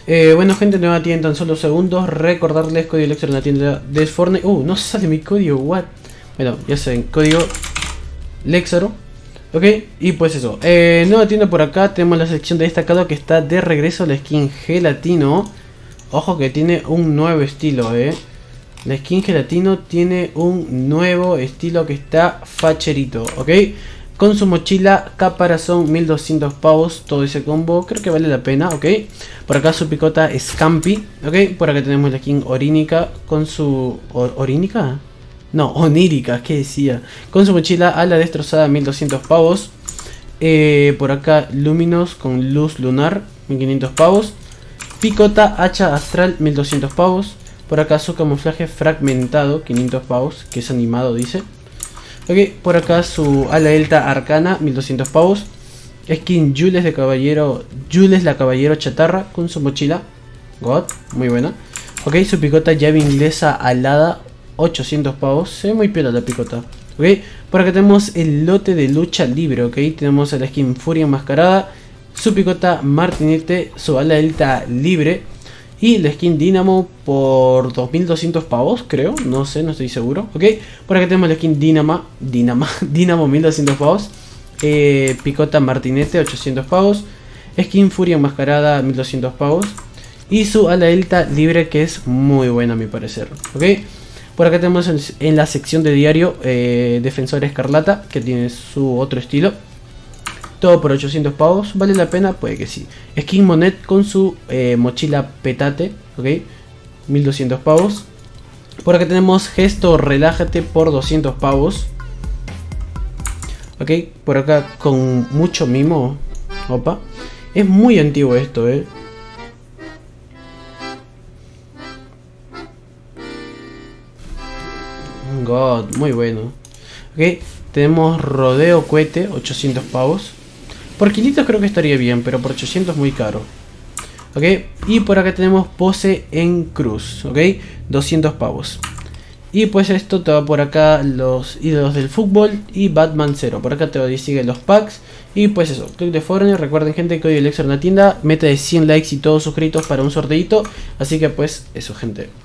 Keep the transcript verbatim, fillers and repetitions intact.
Eh, bueno gente, nueva tienda en tan solo segundos. Recordarles código Lexer en la tienda de Fortnite. Uh, no sale mi código, what. Bueno, ya saben, código Lexero. Ok, y pues eso, eh, nueva tienda por acá. Tenemos la sección de destacado que está de regreso la skin gelatino. Ojo que tiene un nuevo estilo, eh. La skin gelatino tiene un nuevo estilo que está facherito, ok. Con su mochila, caparazón, mil doscientos pavos, todo ese combo, creo que vale la pena, ok. Por acá su picota Scampi, ok. Por acá tenemos la skin orínica con su... ¿Or ¿Orínica? No, onírica, ¿qué decía? Con su mochila ala destrozada, mil doscientos pavos. Eh, por acá Luminos con luz lunar, mil quinientos pavos. Picota hacha astral, mil doscientos pavos. Por acá su camuflaje fragmentado, quinientos pavos, que es animado dice. Ok, por acá su ala delta arcana, mil doscientos pavos. Skin Jules de caballero, Jules la caballero chatarra con su mochila. God, muy buena. Ok, su picota llave inglesa alada, ochocientos pavos. Se ve muy piola la picota. Ok, por acá tenemos el lote de lucha libre. Ok, tenemos a la skin Furia enmascarada, su picota martinete, su ala delta libre. Y la skin Dynamo por dos mil doscientos pavos, creo. No sé, no estoy seguro. Ok, por acá tenemos la skin Dynamo, Dynamo, Dynamo mil doscientos pavos. Eh, picota martinete, ochocientos pavos. Skin Furia enmascarada, mil doscientos pavos. Y su ala delta libre, que es muy buena a mi parecer. Ok, por acá tenemos en, en la sección de diario eh, Defensor Escarlata, que tiene su otro estilo. Todo por ochocientos pavos, ¿vale la pena? Puede que sí. Skin Monet con su eh, mochila petate, ok, mil doscientos pavos. Por acá tenemos Gesto Relájate por doscientos pavos. Ok, por acá con mucho mimo. Opa, es muy antiguo esto, eh. God, muy bueno. Ok, tenemos Rodeo Cohete, ochocientos pavos. Por quinientos creo que estaría bien, pero por ochocientos muy caro. Ok, y por acá tenemos Pose en Cruz, ok, doscientos pavos. Y pues esto te va por acá los ídolos del fútbol y Batman cero. Por acá te siguen los packs. Y pues eso, Club de Fortnite. Recuerden gente, código Lexer en la tienda. Meta de cien likes y todos suscritos para un sorteito. Así que pues eso gente.